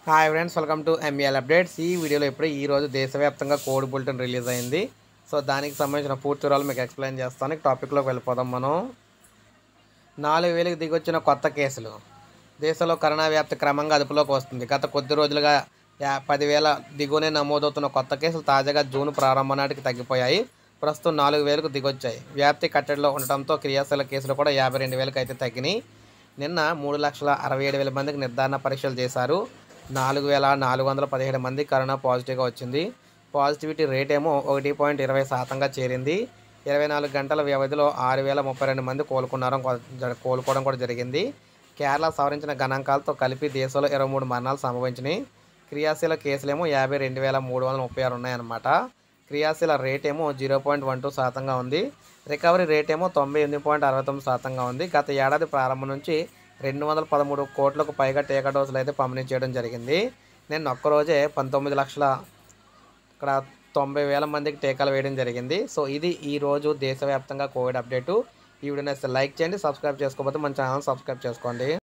Hi friends, welcome to ML updates. ఈ వీడియోలో ఇప్పుడు ఈరోజు దేశవ్యాప్తంగా కోడ్ బులెటిన్ రిలీజ్ అయింది. సో దానికి సంబంధించిన పూర్తి వివరాలు మీకు ఎక్స్ప్లెయిన్ చేస్తాను. టాపిక్లోకి వెళ్ళిపోదాం. మనం 4,000కి దిగొచ్చిన కొత్త కేసులు. దేశంలో కరోనా వ్యాప్తి క్రమంగా అదుపులోకి వస్తుంది. గత కొద్ది రోజులుగా 10,000 దిగువనే నమోదవుతున్న కొత్త కేసులు తాజాగా జూన్ ప్రారంభం నాటికి తగ్గిపోయాయి. ప్రస్తుతం 4,000కు దిగొచ్చాయి. వ్యాప్తి కట్టడిలో ఉండటంతో క్రియాశీల కేసులు కూడా 52,000కి అయితే తగ్గినాయి. నిన్న 3,67,000 మందికి నిర్ధారణ పరీక్షలు చేశారు. 4,417 మంది కరోనా పాజిటివ్గా వచ్చింది. పాజిటివిటీ రేట్ ఏమో 1.20% చేరింది. 24 గంటల వ్యవధిలో 6,032 మంది కోలుకోవడం కూడా జరిగింది. కేరళ సవరించిన గణాంకాలతో కలిపి దేశంలో 23 మరణాలు సంభవించినాయి. క్రియాశీల కేసులేమో 52,336 ఉన్నాయన్నమాట. క్రియాశీల రేట్ ఏమో 0.12%గా ఉంది. రికవరీ రేట్ ఏమో 98.69%గా ఉంది. గత ఏడాది ప్రారంభం నుంచి 213 కోట్లకు పైగా టీకా డోసులు అయితే పంపిణీ చేయడం జరిగింది. నేను ఒక్కరోజే 19,90,000 మందికి టీకాలు వేయడం జరిగింది. సో ఇది ఈరోజు దేశవ్యాప్తంగా కోవిడ్ అప్డేటు. ఈ వీడియోని లైక్ చేయండి, సబ్స్క్రైబ్ చేసుకోకపోతే మన ఛానల్ సబ్స్క్రైబ్ చేసుకోండి.